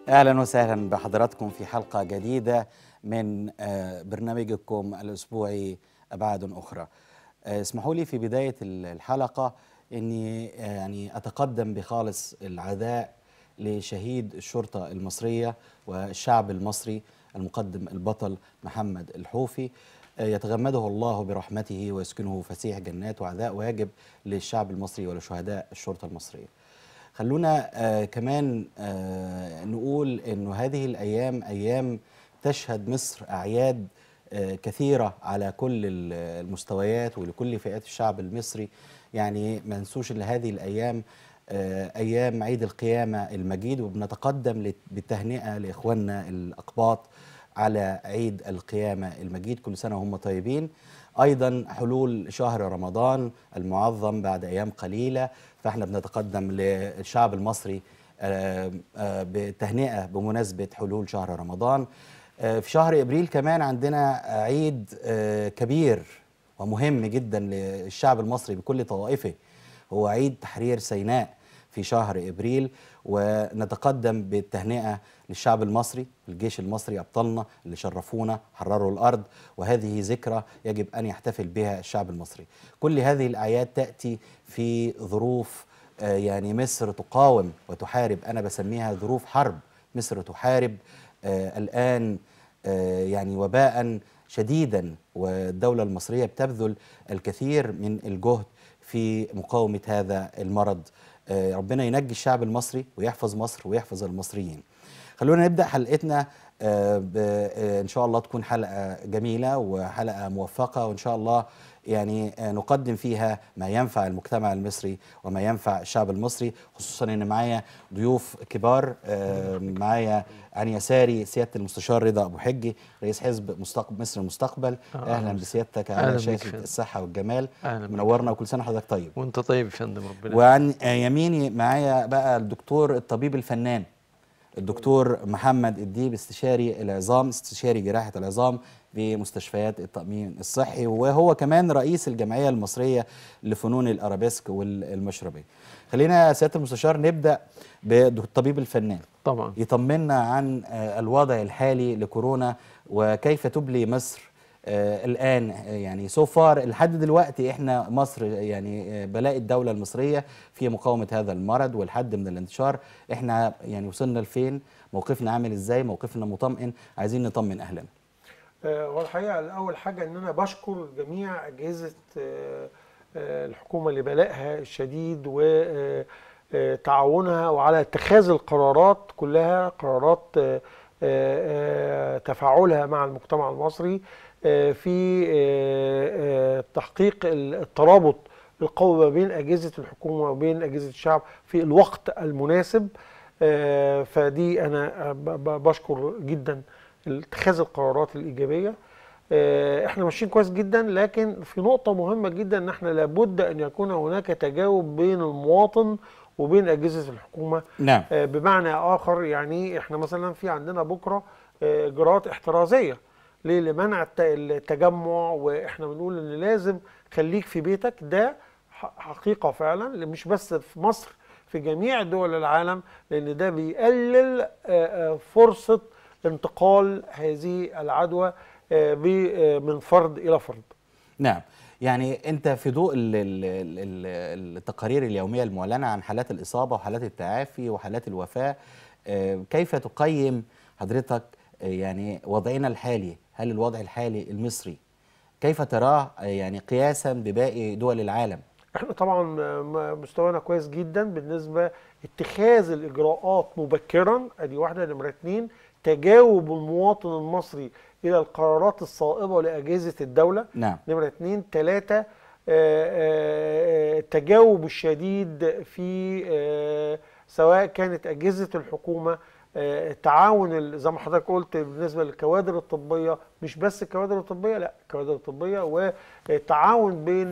أهلا وسهلا بحضراتكم في حلقة جديدة من برنامجكم الأسبوعي أبعاد أخرى. اسمحوا لي في بداية الحلقة أني يعني أتقدم بخالص العزاء لشهيد الشرطة المصرية والشعب المصري المقدم البطل محمد الحوفي، يتغمده الله برحمته ويسكنه فسيح جنات، وعزاء واجب للشعب المصري ولشهداء الشرطة المصرية. خلونا كمان نقول إنه هذه الأيام أيام تشهد مصر أعياد كثيرة على كل المستويات ولكل فئات الشعب المصري. يعني ما ننسوش إن هذه الأيام أيام عيد القيامة المجيد، وبنتقدم بالتهنئة لإخواننا الأقباط على عيد القيامة المجيد، كل سنة وهم طيبين. أيضا حلول شهر رمضان المعظم بعد أيام قليلة، فإحنا بنتقدم للشعب المصري بتهنئة بمناسبة حلول شهر رمضان. في شهر إبريل كمان عندنا عيد كبير ومهم جدا للشعب المصري بكل طوائفه، هو عيد تحرير سيناء في شهر إبريل، ونتقدم بالتهنئة للشعب المصري، الجيش المصري، أبطالنا اللي شرفونا حرروا الأرض، وهذه ذكرى يجب أن يحتفل بها الشعب المصري. كل هذه الأعياد تأتي في ظروف يعني مصر تقاوم وتحارب، أنا بسميها ظروف حرب. مصر تحارب الآن يعني وباء شديدا، والدولة المصرية بتبذل الكثير من الجهد في مقاومة هذا المرض. ربنا ينجي الشعب المصري ويحفظ مصر ويحفظ المصريين. خلونا نبدأ حلقتنا إن شاء الله تكون حلقة جميلة وحلقة موفقة، وإن شاء الله يعني نقدم فيها ما ينفع المجتمع المصري وما ينفع الشعب المصري، خصوصا ان معايا ضيوف كبار. معايا عن يساري سيادة المستشار رضا أبو حجي، رئيس حزب مصر المستقبل. اهلا بسيادتك على شاشة الصحة والجمال، منورنا وكل سنة حضرتك طيب. وانت طيب يا فندم، ربنا. وعن يميني معايا بقى الدكتور الطبيب الفنان الدكتور محمد الديب، استشاري العظام، استشاري جراحة العظام في مستشفيات التأمين الصحي، وهو كمان رئيس الجمعية المصرية لفنون الأرابيسك والمشربية. خلينا يا سيادة المستشار نبدأ بالطبيب الفنان، طبعا يطمنا عن الوضع الحالي لكورونا وكيف تبلي مصر الآن. يعني سو فار لحد دلوقتي احنا مصر يعني بلاء الدولة المصرية في مقاومة هذا المرض والحد من الانتشار، احنا يعني وصلنا لفين؟ موقفنا عامل ازاي؟ موقفنا مطمئن؟ عايزين نطمن اهلنا. والحقيقة أول حاجة إن أنا بشكر جميع أجهزة الحكومة لبلائها الشديد وتعاونها وعلى اتخاذ القرارات، كلها قرارات تفاعلها مع المجتمع المصري في تحقيق الترابط القوي ما بين أجهزة الحكومة وبين أجهزة الشعب في الوقت المناسب. فدي أنا بشكر جدا اتخاذ القرارات الإيجابية. احنا ماشيين كويس جدا، لكن في نقطة مهمة جدا ان احنا لابد ان يكون هناك تجاوب بين المواطن وبين أجهزة الحكومة. نعم. بمعنى آخر، يعني احنا مثلا في عندنا بكرة إجراءات احترازية لمنع التجمع، واحنا بنقول ان لازم خليك في بيتك. ده حقيقة فعلا مش بس في مصر، في جميع دول العالم، لان ده بيقلل فرصة انتقال هذه العدوى من فرد إلى فرد. نعم. يعني أنت في ضوء التقارير اليومية المعلنة عن حالات الإصابة وحالات التعافي وحالات الوفاة، كيف تقيم حضرتك يعني وضعنا الحالي؟ هل الوضع الحالي المصري كيف تراه يعني قياسا بباقي دول العالم؟ احنا طبعا مستوانا كويس جدا بالنسبة اتخاذ الإجراءات مبكرا، ادي واحدة. نمرة 2، تجاوب المواطن المصري إلى القرارات الصائبة لأجهزة الدولة. نعم. نمرة 2. 3، التجاوب الشديد في سواء كانت أجهزة الحكومة، التعاون زي ما حضرتك قلت بالنسبة للكوادر الطبية، مش بس الكوادر الطبية، لا الكوادر الطبية، والتعاون بين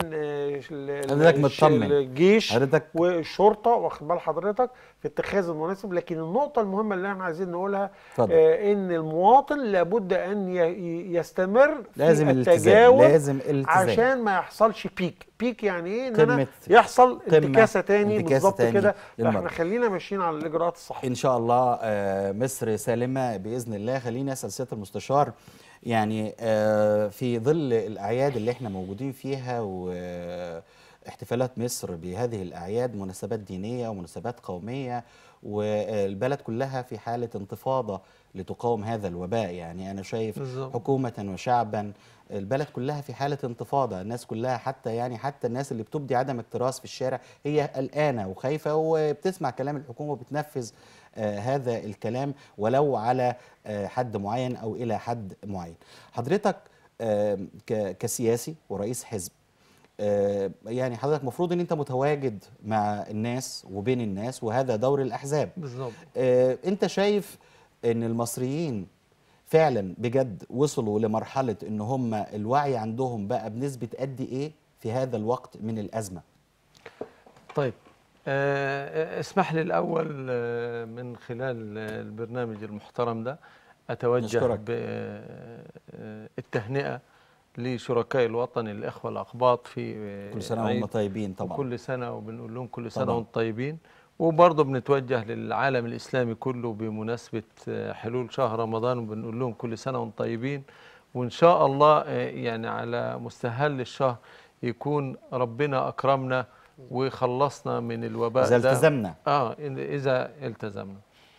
الجيش والشرطة، واخد بال حضرتك، في اتخاذ المناسب. لكن النقطة المهمة اللي احنا عايزين نقولها ان المواطن لابد ان يستمر في التجاوب، لازم الالتزام عشان ما يحصلش بيك يعني ايه؟ ان انا يحصل انتكاسة تاني بالظبط كده. فاحنا خلينا ماشيين على الاجراءات الصحية ان شاء الله. مصر سالمة بإذن الله. خليني أسأل سيادة المستشار، يعني في ظل الأعياد اللي احنا موجودين فيها واحتفالات مصر بهذه الأعياد، مناسبات دينية ومناسبات قومية، والبلد كلها في حالة انتفاضة لتقاوم هذا الوباء. يعني أنا شايف بالظبط. حكومة وشعبا، البلد كلها في حالة انتفاضة، الناس كلها حتى الناس اللي بتبدي عدم اكتراث في الشارع هي قلقانة وخايفة وبتسمع كلام الحكومة وبتنفذ هذا الكلام ولو على حد معين أو إلى حد معين. حضرتك كسياسي ورئيس حزب، يعني حضرتك مفروض ان انت متواجد مع الناس وبين الناس، وهذا دور الأحزاب. بالظبط. انت شايف ان المصريين فعلا بجد وصلوا لمرحلة ان هم الوعي عندهم بقى بنسبة قد ايه في هذا الوقت من الأزمة؟ طيب، اسمح لي الأول من خلال البرنامج المحترم ده أتوجه نشكرك. بالتهنئة لشركاء الوطن الإخوة الأقباط في كل سنة وهم طيبين طبعا. كل سنة وبنقول لهم كل طبعاً. سنة وهم طيبين. وبرضه بنتوجه للعالم الإسلامي كله بمناسبة حلول شهر رمضان وبنقول لهم كل سنة وهم طيبين. وإن شاء الله يعني على مستهل الشهر يكون ربنا أكرمنا وخلصنا من الوباء إذا ده. التزمنا. إذا التزمنا.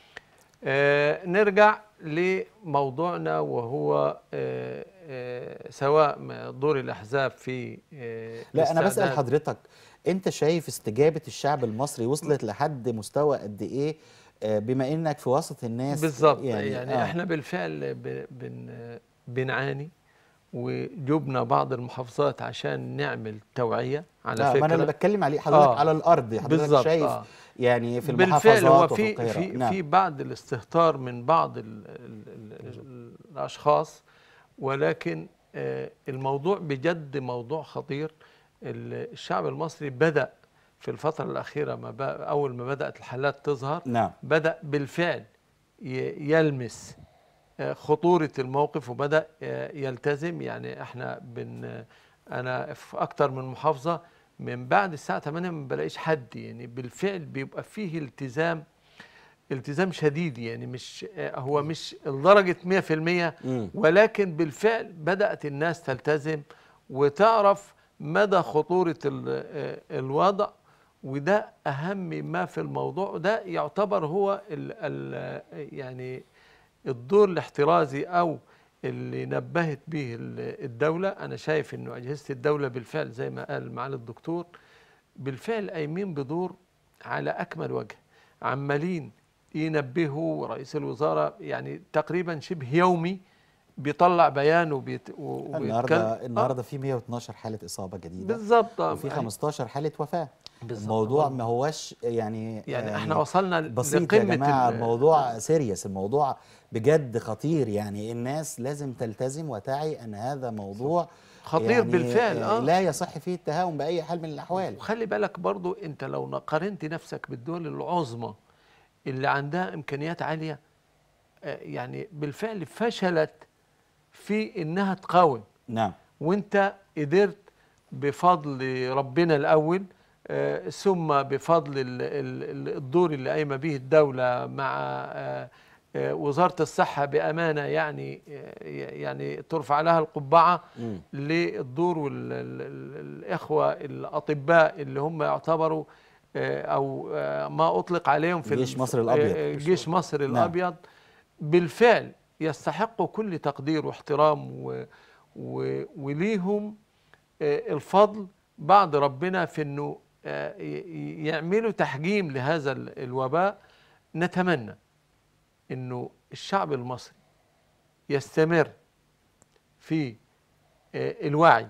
نرجع لموضوعنا، وهو سواء دور الأحزاب في لا أنا بسأل استعداد. حضرتك، أنت شايف استجابة الشعب المصري وصلت لحد مستوى قد إيه بما إنك في وسط الناس؟ بالظبط. يعني إحنا بالفعل بنعاني وجبنا بعض المحافظات عشان نعمل توعية على فكرة. ما أنا اللي بتكلم عليه حضرتك على الأرض، حضرتك بالظبط. شايف يعني في بالفعل هو المحافظات وفي القاهرة. في بعض الاستهتار من بعض الأشخاص، ولكن الموضوع بجد موضوع خطير. الشعب المصري بدأ في الفترة الأخيرة أول ما بدأت الحالات تظهر، نعم. بدأ بالفعل يلمس خطورة الموقف وبدأ يلتزم. يعني أنا في أكتر من محافظة من بعد الساعة 8 ما بلاقيش حد، يعني بالفعل بيبقى فيه التزام شديد. يعني مش لدرجة 100%، ولكن بالفعل بدأت الناس تلتزم وتعرف مدى خطورة الوضع، وده أهم ما في الموضوع. وده يعتبر هو يعني الدور الاحترازي أو اللي نبهت به الدولة. أنا شايف إنه أجهزة الدولة بالفعل زي ما قال معالي الدكتور بالفعل قايمين بدور على أكمل وجه، عمالين ينبهوا. رئيس الوزارة يعني تقريبا شبه يومي بيطلع بيان النهارده في 112 حالة إصابة جديدة بالظبط، وفي 15 حالة وفاة. الموضوع ما هوش يعني احنا وصلنا بسيط يا جماعة، الموضوع سيريس، الموضوع بجد خطير. يعني الناس لازم تلتزم وتعي أن هذا موضوع خطير يعني بالفعل. لا يصح فيه التهاون بأي حال من الأحوال. وخلي بالك برضو انت لو قارنت نفسك بالدول العظمى اللي عندها إمكانيات عالية، يعني بالفعل فشلت في إنها تقاوم. نعم. وانت قدرت بفضل ربنا الأول، ثم بفضل الدور اللي قايمة به الدولة مع وزارة الصحة بأمانة، يعني ترفع لها القبعة للدور والإخوة الأطباء اللي هم يعتبروا أو ما أطلق عليهم في جيش مصر الأبيض. جيش مصر نعم. الأبيض بالفعل يستحقوا كل تقدير واحترام وليهم الفضل بعد ربنا في أنه يعملوا تحجيم لهذا الوباء. نتمنى أنه الشعب المصري يستمر في الوعي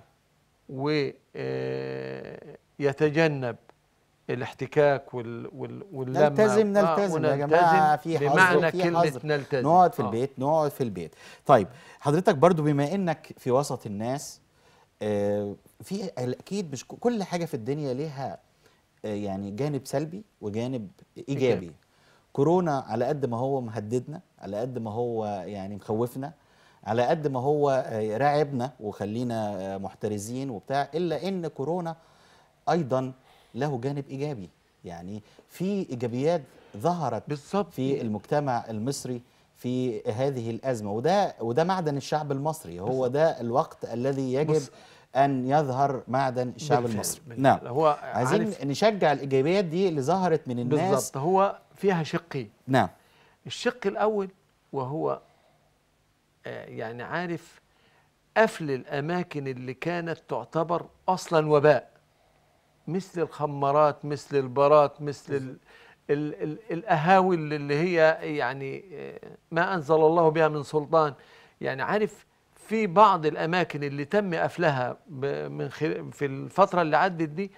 ويتجنب الاحتكاك واللمة. نلتزم يا جماعة، في حظر بمعنى في كلمة حظر. نلتزم. نقعد في البيت. طيب حضرتك برضو بما انك في وسط الناس، في اكيد مش كل حاجة في الدنيا ليها يعني جانب سلبي وجانب ايجابي. كورونا على قد ما هو مهددنا، على قد ما هو يعني مخوفنا، على قد ما هو راعبنا وخلينا محترزين وبتاع، الا ان كورونا ايضا له جانب ايجابي. يعني في ايجابيات ظهرت بالظبط في المجتمع المصري في هذه الأزمة، وده معدن الشعب المصري، هو ده الوقت الذي يجب بص، أن يظهر معدن الشعب بالفعل المصري. بالفعل. نعم، هو عايزين عارف نشجع الإيجابيات دي اللي ظهرت من الناس. بالظبط، هو فيها شقين. نعم. الشق الأول وهو يعني عارف قفل الأماكن اللي كانت تعتبر أصلا وباء، مثل الخمارات، مثل البارات، مثل ال القهاوي اللي هي يعني ما أنزل الله بها من سلطان. يعني عارف في بعض الأماكن اللي تم قفلها في الفترة اللي عدت دي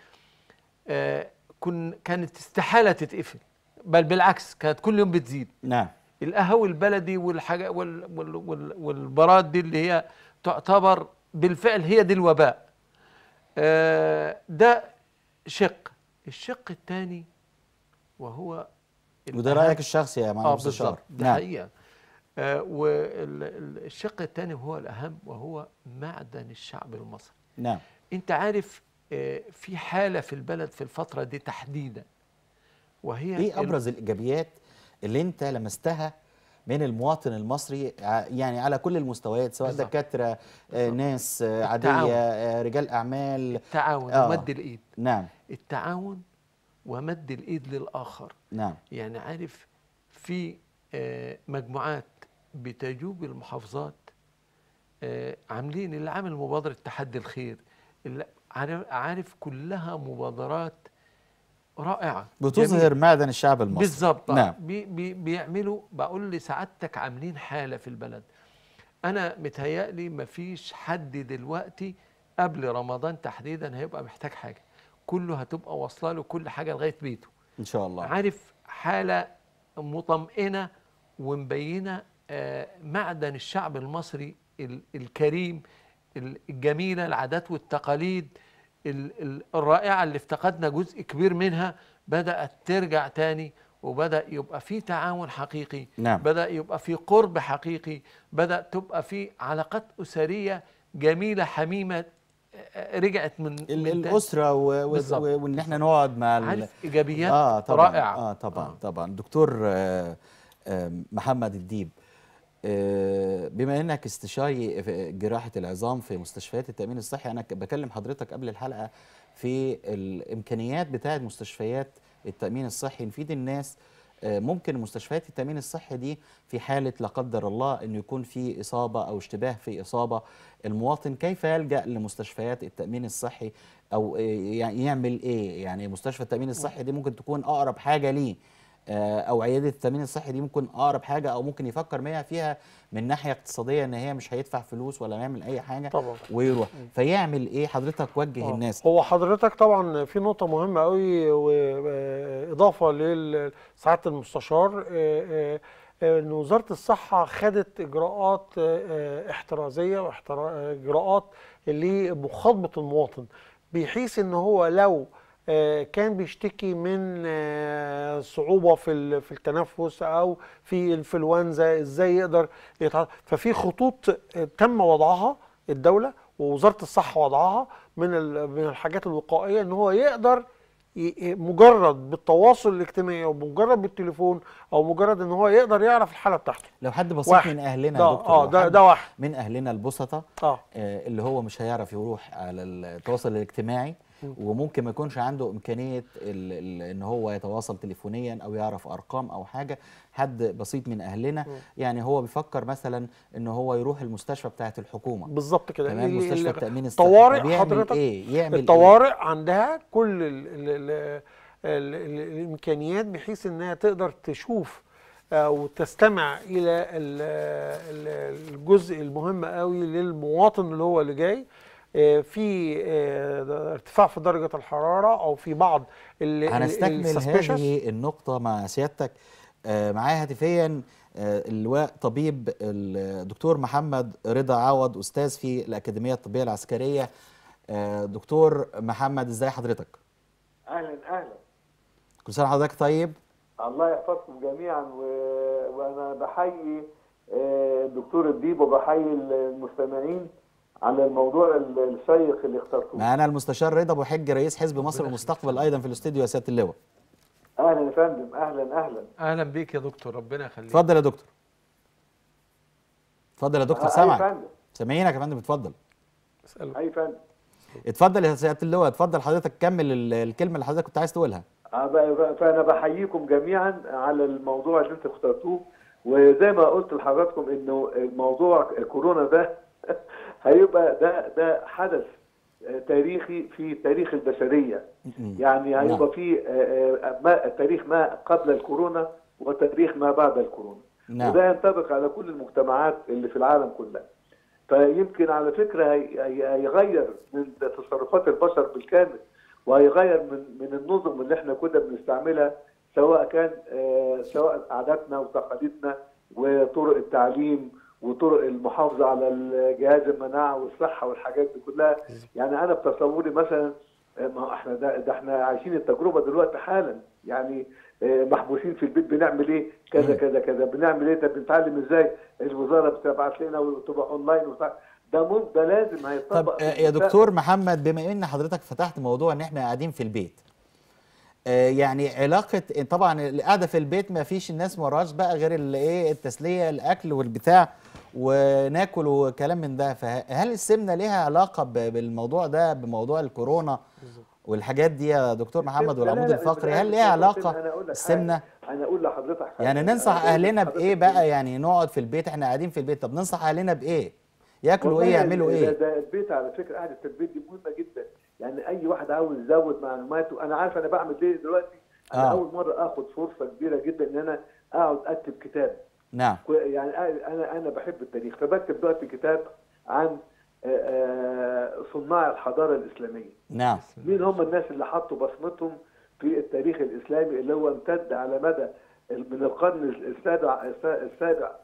كانت استحالة تتقفل، بل بالعكس كانت كل يوم بتزيد. نعم. القهاوي البلدي والحاجة والبارات دي اللي هي تعتبر بالفعل هي دي الوباء. ده شق. الشق الثاني وهو وده رأيك الشخصي يا معالي المستشار؟ بالظبط، ده حقيقة. والشق الثاني وهو الأهم وهو معدن الشعب المصري. نعم. أنت عارف في حالة في البلد في الفترة دي تحديدا، وهي ايه ابرز الايجابيات اللي انت لمستها من المواطن المصري يعني على كل المستويات، سواء دكاتره، ناس عاديه، رجال اعمال؟ التعاون ومد الايد. نعم. التعاون ومد الايد للاخر. نعم. يعني عارف في مجموعات بتجوب المحافظات عاملين، اللي عامل مبادره تحدي الخير، اللي عارف كلها مبادرات رائعة بتظهر معدن الشعب المصري. بالظبط. نعم. بيعملوا، بقول لسعادتك عاملين حالة في البلد. أنا متهيألي مفيش حد دلوقتي قبل رمضان تحديدا هيبقى محتاج حاجة، كله هتبقى واصله له كل حاجة لغاية بيته إن شاء الله. عارف حالة مطمئنة ومبينة معدن الشعب المصري الكريم الجميلة، العادات والتقاليد الرائعة اللي افتقدنا جزء كبير منها بدأت ترجع تاني، وبدأ يبقى في تعاون حقيقي. نعم. بدأ يبقى في قرب حقيقي، بدأ تبقى في علاقات أسرية جميلة حميمة رجعت من الأسرة وإن احنا نقعد مع عارف إيجابيات طبعًا. رائعة. طبعا دكتور محمد الديب، بما انك استشاري في جراحة العظام في مستشفيات التأمين الصحي، انا بكلم حضرتك قبل الحلقة في الامكانيات بتاعة مستشفيات التأمين الصحي نفيد الناس. ممكن مستشفيات التأمين الصحي دي في حالة لا قدر الله انه يكون في إصابة او اشتباه في إصابة، المواطن كيف يلجأ لمستشفيات التأمين الصحي او يعني يعمل ايه؟ يعني مستشفى التأمين الصحي دي ممكن تكون اقرب حاجة ليه، او عياده التامين الصحي دي ممكن اقرب حاجه، او ممكن يفكر فيها من ناحيه اقتصاديه ان هي مش هيدفع فلوس ولا يعمل اي حاجه طبعا ويروح. فيعمل ايه حضرتك؟ وجه الناس. هو حضرتك طبعا في نقطه مهمه قوي، واضافه لسعاده المستشار، ان وزاره الصحه خدت اجراءات احترازيه واجراءات لمخاطبه المواطن، بحيث ان هو لو كان بيشتكي من صعوبة في التنفس أو في الإنفلونزا إزاي يقدر ففي خطوط تم وضعها الدولة ووزارة الصحة وضعها من الحاجات الوقائية، إن هو يقدر مجرد بالتواصل الاجتماعي او مجرد بالتليفون او مجرد ان هو يقدر يعرف الحاله بتاعته. لو حد بسيط من اهلنا يا دكتور، ده واحد من اهلنا البسطة اللي هو مش هيعرف يروح على التواصل الاجتماعي وممكن ما يكونش عنده امكانيه ان هو يتواصل تليفونيا او يعرف ارقام او حاجه، حد بسيط من اهلنا يعني هو بيفكر مثلا ان هو يروح المستشفى بتاعه الحكومه. بالظبط كده. تمام. مستشفى التامين الصحي. طوارئ حضرتك يعمل الطوارئ عندها كل الامكانيات بحيث انها تقدر تشوف وتستمع الى الجزء المهم قوي للمواطن اللي هو اللي جاي في ارتفاع في درجة الحرارة أو في بعض هنستكمل هذه النقطة مع سيادتك. معايا هاتفيا اللواء طبيب الدكتور محمد رضا عوض، أستاذ في الأكاديمية الطبية العسكرية. دكتور محمد، ازاي حضرتك؟ أهلا أهلا. كل سنة حضرتك طيب. الله يحفظكم جميعا، وأنا بحيي الدكتور الديب وبحيي المستمعين على الموضوع الشيق اللي اخترتوه. معانا المستشار رضا ابو حج رئيس حزب مصر المستقبل ايضا في الاستوديو يا سياده اللواء. اهلا يا فندم، اهلا اهلا. اهلا بيك يا دكتور، ربنا يخليك. اتفضل يا دكتور. اتفضل يا دكتور، اي سامعك. فندم، سامعينك يا فندم، اتفضل. اساله. اي فندم. اتفضل يا سياده اللواء، اتفضل حضرتك كمل الكلمه اللي حضرتك كنت عايز تقولها. فانا بحييكم جميعا على الموضوع اللي انتم اخترتوه، وزي ما قلت لحضراتكم انه موضوع كورونا ده هيبقى ده حدث تاريخي في تاريخ البشريه. يعني هيبقى في تاريخ ما قبل الكورونا وتاريخ ما بعد الكورونا. نعم. وده ينطبق على كل المجتمعات اللي في العالم كلها. فيمكن على فكره هيغير من تصرفات البشر بالكامل، وهيغير من النظم اللي احنا كنا بنستعملها، سواء كان سواء عاداتنا وتقاليدنا وطرق التعليم وطرق المحافظه على جهاز المناعه والصحه والحاجات دي كلها. يعني انا بتصوري مثلا، ما احنا ده احنا عايشين التجربه دلوقتي حالا، يعني محبوسين في البيت بنعمل ايه؟ كذا كذا كذا، بنعمل ايه؟ طب بنتعلم ازاي؟ الوزاره بتبعت لنا وتبقى اونلاين ده لازم هيطبق. طب يا دكتور محمد، بما ان حضرتك فتحت موضوع ان احنا قاعدين في البيت، يعني علاقه طبعا القعده في البيت ما فيش الناس وراش بقى غير الايه التسليه، الاكل والبتاع وناكل وكلام من ده، فهل السمنه ليها علاقه بالموضوع ده، بموضوع الكورونا والحاجات دي يا دكتور محمد، والعمود الفقري هل ليها علاقه السمنه؟ انا اقول لحضرتك حاجه، يعني ننصح اهلنا بايه بقى؟ يعني نقعد في البيت، احنا قاعدين في البيت، طب ننصح اهلنا بايه؟ ياكلوا ايه؟ يعملوا ايه؟ ده البيت على فكره، قعده البيت دي مهمه جدا. يعني اي واحد عاوز يزود معلوماته، انا عارف انا بعمل ايه دلوقتي. انا اول مره اخد فرصه كبيره جدا ان انا اقعد اكتب كتاب. نعم. يعني انا بحب التاريخ، فبكتب دلوقتي كتاب عن صناع الحضاره الاسلاميه. نعم. مين هم الناس اللي حطوا بصمتهم في التاريخ الاسلامي اللي هو امتد على مدى من القرن السابع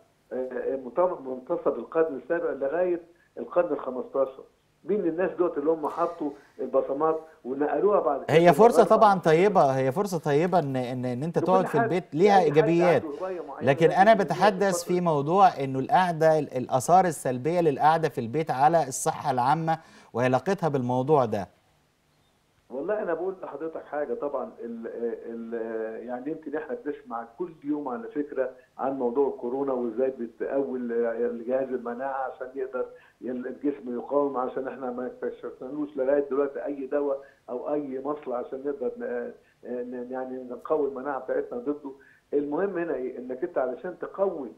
منتصف القرن السابع لغايه القرن ال15. مين الناس دوت اللي هم حطوا البصمات ونقلوها بعد كده؟ هي فرصه طبعا طيبه، هي فرصه طيبه ان انت تقعد في البيت، ليها ايجابيات، لكن انا بتحدث في موضوع انه القعده، الاثار السلبيه للقعده في البيت على الصحه العامه وعلاقتها بالموضوع ده. والله انا بقول لحضرتك حاجه، طبعا يعني يمكن احنا بنسمع كل يوم على فكره عن موضوع الكورونا وازاي بتقوي جهاز المناعه عشان يقدر الجسم يقاوم، عشان احنا ما اكتشفناش لغايه دلوقتي اي دواء او اي مصل عشان نقدر يعني نقوي المناعه بتاعتنا ضده. المهم هنا ايه؟ انك انت علشان تقوي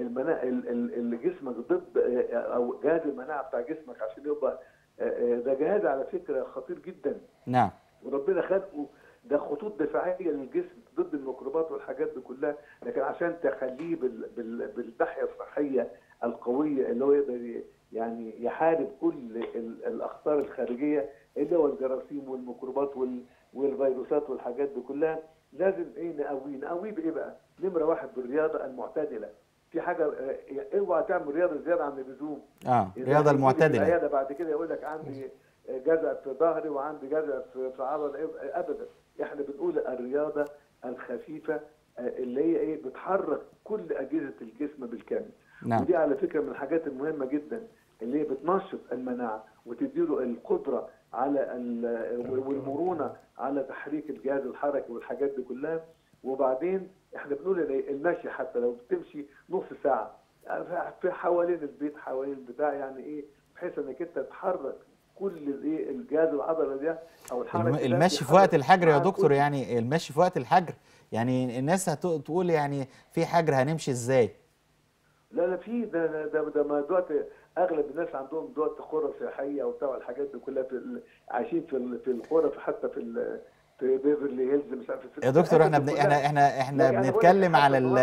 جسمك ضد او جهاز المناعه بتاع جسمك عشان يبقى ده جهاز على فكره خطير جدا. نعم. وربنا خلقه ده خطوط دفاعيه للجسم ضد الميكروبات والحاجات دي كلها، لكن عشان تخليه بالناحيه الصحيه القويه اللي هو يقدر يعني يحارب كل الاخطار الخارجيه اللي هو الجراثيم والميكروبات والفيروسات والحاجات دي كلها، لازم ايه؟ نقويه بايه بقى؟ نمره واحد بالرياضه المعتدله. في حاجه، اوعى تعمل رياضه زياده عن اللزوم. الرياضه المعتدله. العياده بعد كده يقول لك عندي جزع في ظهري وعندي جزع في عضله، ابدا. احنا بنقول الرياضه الخفيفه اللي هي ايه؟ بتحرك كل اجهزه الجسم بالكامل. نعم. ودي على فكره من الحاجات المهمه جدا اللي هي بتنشط المناعه وتديله القدره على والمرونه على تحريك الجهاز الحركي والحاجات دي كلها. وبعدين احنا بنقول المشي، حتى لو بتمشي نص ساعه في حوالين البيت حوالين البتاع، يعني ايه؟ بحيث انك انت تحرك كل ايه الجهاز العضلي ده او الحركه. المشي في وقت الحجر يا دكتور، يعني المشي في وقت الحجر، يعني الناس هتقول يعني في حجر هنمشي ازاي؟ لا في ده ما دلوقتي اغلب الناس عندهم دلوقتي قرى سياحيه وبتاع الحاجات دي كلها، عايشين في القرى، حتى في بيفرلي هيلز، مش عارف يا دكتور احنا بنتكلم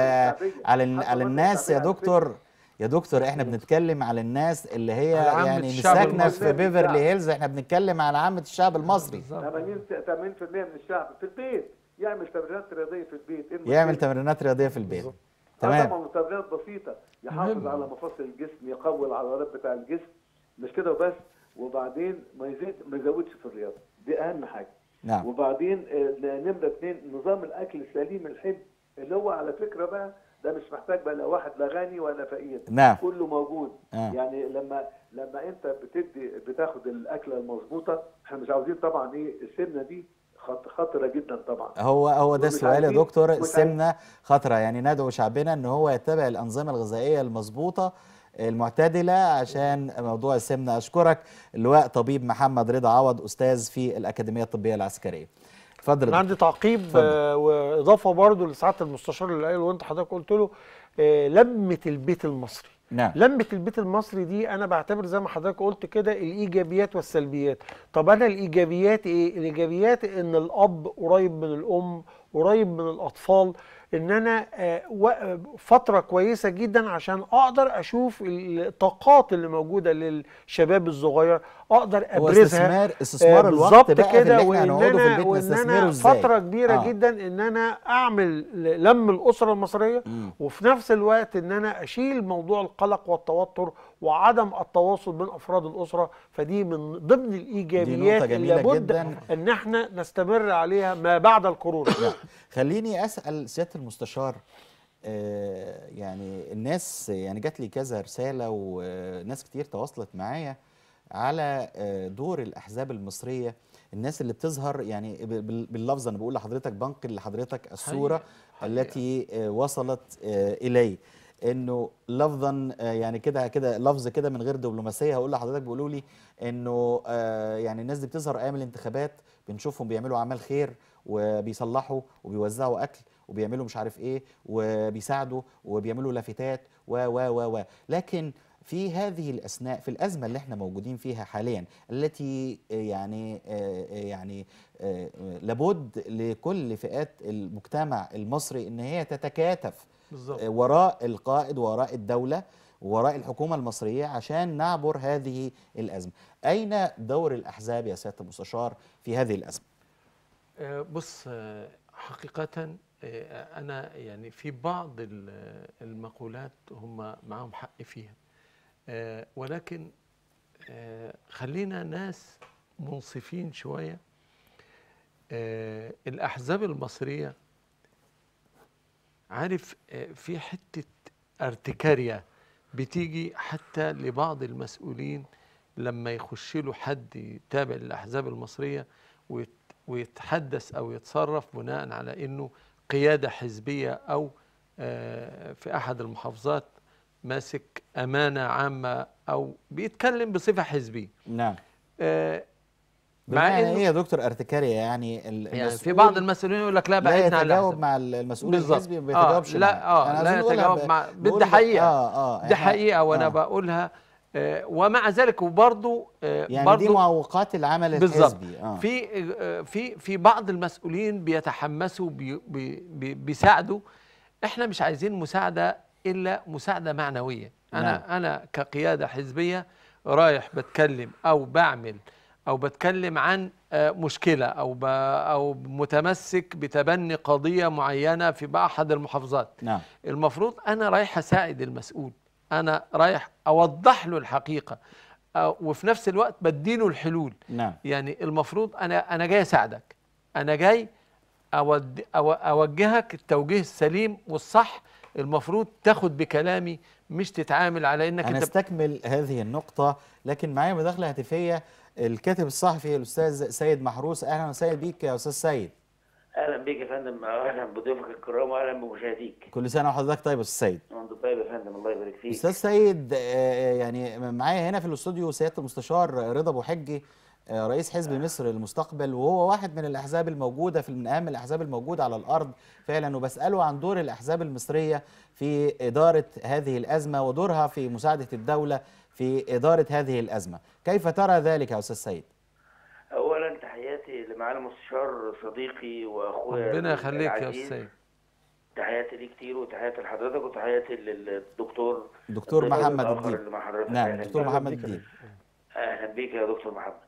على الناس يا دكتور. يا دكتور احنا بنتكلم على الناس اللي هي يعني ساكنه في بيفرلي هيلز، احنا بنتكلم على عامه الشعب المصري. 80% من الشعب في البيت يعمل تمرينات رياضيه في البيت، يعمل تمرينات رياضيه في البيت. تمام. طبعا تمرينات بسيطه يحافظ على مفاصل الجسم، يقوي العضلات بتاع الجسم، مش كده وبس. وبعدين ما يزودش في الرياضه، دي اهم حاجه. نعم. وبعدين نمره 2 نظام الاكل السليم الحلو، اللي هو على فكره بقى ده مش محتاج بقى لا واحد لا غني ولا فقير. نعم. كله موجود. يعني لما انت بتاخد الاكله المظبوطه، احنا مش عاوزين طبعا ايه السمنه دي خطره جدا طبعا. هو ده ومش السؤال يا عايزين- دكتور. مش السمنه خطره، يعني ندعو شعبنا ان هو يتبع الانظمه الغذائيه المظبوطه المعتدله عشان موضوع السمنه. اشكرك اللواء طبيب محمد رضا عوض، استاذ في الاكاديميه الطبيه العسكريه. اتفضل انا يا عندي دكتور. تعقيب اتفضل. واضافه برضو لسعاده المستشار اللي قال، وانت حضرتك قلت له لمه البيت المصري. نعم. لمه البيت المصري دي انا بعتبر زي ما حضرتك قلت كده الايجابيات والسلبيات. طب انا الايجابيات ايه؟ الايجابيات ان الاب قريب من الام، قريب من الاطفال، ان انا فتره كويسه جدا عشان اقدر اشوف الطاقات اللي موجوده للشباب الصغير، اقدر هو ابرزها. استثمار الوقت بالظبط بقى في كده. اللي احنا وان هنقعده في انا البيت وان نستثمره انا ازاي؟ فتره كبيره جدا ان انا اعمل لم الاسره المصريه، وفي نفس الوقت ان انا اشيل موضوع القلق والتوتر وعدم التواصل بين افراد الاسره. فدي من ضمن الايجابيات اللي جميلة لابد جداً. ان احنا نستمر عليها ما بعد الكورونا. نعم. خليني اسال سياده المستشار، يعني الناس يعني جات لي كذا رساله وناس كتير تواصلت معايا على دور الاحزاب المصريه، الناس اللي بتظهر يعني باللفظ. انا بقول لحضرتك، بنقل لحضرتك الصوره التي وصلت الي، انه لفظا يعني كده لفظ كده من غير دبلوماسيه. هقول لحضرتك، بيقولوا لي انه يعني الناس دي بتظهر ايام الانتخابات، بنشوفهم بيعملوا اعمال خير وبيصلحوا وبيوزعوا اكل وبيعملوا مش عارف ايه وبيساعدوا وبيعملوا لافتات و لكن في هذه الأثناء، في الأزمة اللي احنا موجودين فيها حاليا، التي يعني لابد لكل فئات المجتمع المصري ان هي تتكاتف بالظبط. وراء القائد وراء الدولة وراء الحكومة المصرية عشان نعبر هذه الأزمة. أين دور الأحزاب يا سيادة المستشار في هذه الأزمة؟ بص، حقيقة أنا يعني في بعض المقولات هم معهم حق فيها، ولكن خلينا ناس منصفين شوية. الأحزاب المصرية، عارف، في حتة ارتكارية بتيجي حتى لبعض المسؤولين لما يخش له حد يتابع الأحزاب المصرية ويتحدث أو يتصرف بناء على أنه قيادة حزبية، أو في أحد المحافظات ماسك أمانة عامة أو بيتكلم بصفة حزبية. نعم. مع بمعنى إنه ايه يا دكتور ارتكارية؟ يعني في بعض المسؤولين يقول لك لا بعدنا عن يتجاوب الأحزاب. مع المسؤول بالظبط. الحزبي، ما بيتجاوبش معاه. لا لا يتجاوب مع، دي حقيقة. دي حقيقة وأنا بقولها. ومع ذلك وبرضه يعني دي معوقات العمل الحزبي. في بعض المسؤولين بيتحمسوا بيساعدوا. احنا مش عايزين مساعدة إلا مساعدة معنوية. أنا كقيادة حزبية رايح بتكلم أو بعمل أو بتكلم عن مشكلة أو متمسك بتبني قضية معينة في أحد المحافظات. نعم. المفروض أنا رايح أساعد المسؤول، أنا رايح أوضح له الحقيقة وفي نفس الوقت بديله الحلول. نعم. يعني المفروض أنا جاي أساعدك، أنا جاي أوجهك التوجيه السليم والصح. المفروض تاخد بكلامي، مش تتعامل على انك انا استكمل هذه النقطة، لكن معايا مداخلة هاتفية الكاتب الصحفي الاستاذ سيد محروس. اهلا وسهلا بيك يا استاذ سيد. اهلا بيك يا فندم، اهلا بضيوفك الكرام واهلا بمشاهديك. كل سنة وحضرتك طيب يا استاذ سيد. وانت طيب يا فندم، الله يبارك فيك. استاذ سيد، يعني معايا هنا في الاستوديو سيادة المستشار رضا ابو حجي، رئيس حزب مصر للمستقبل، وهو واحد من الاحزاب الموجوده من اهم الاحزاب الموجوده على الارض فعلا، وبساله عن دور الاحزاب المصريه في اداره هذه الازمه ودورها في مساعده الدوله في اداره هذه الازمه. كيف ترى ذلك يا استاذ سيد؟ اولا تحياتي لمعالي المستشار صديقي واخويا ربنا يخليك يا استاذ سيد. تحياتي ليه كتير، وتحياتي لحضرتك، وتحياتي للدكتور محمد الدين. نعم، دكتور محمد الدين. اهلا بيك يا دكتور محمد.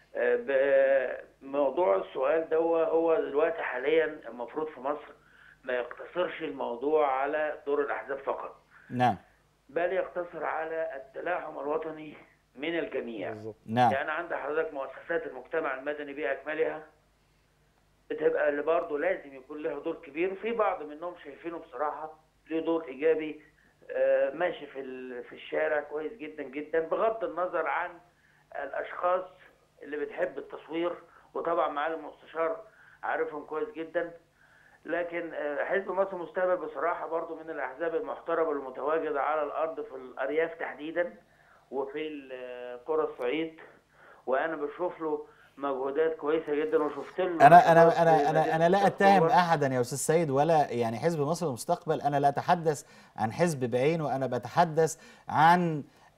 موضوع السؤال ده هو دلوقتي حاليا المفروض في مصر ما يقتصرش الموضوع على دور الاحزاب فقط. نعم. بل يقتصر على التلاحم الوطني من الجميع. نعم. يعني عند حضرتك مؤسسات المجتمع المدني باكملها بتبقى اللي برضه لازم يكون لها دور كبير، وفي بعض منهم شايفينه بصراحه له دور ايجابي ماشي في الشارع كويس جدا جدا، بغض النظر عن الاشخاص اللي بتحب التصوير. وطبعا معالي المستشار عارفهم كويس جدا. لكن حزب مصر المستقبل بصراحة برضو من الأحزاب المحترمة المتواجدة على الأرض في الأرياف تحديدا وفي قرى الصعيد، وأنا بشوف له مجهودات كويسة جدا، وشفت له انا لا اتهم احدا يا استاذ سيد، ولا يعني حزب مصر المستقبل، انا لا اتحدث عن حزب بعينه، انا بتحدث عن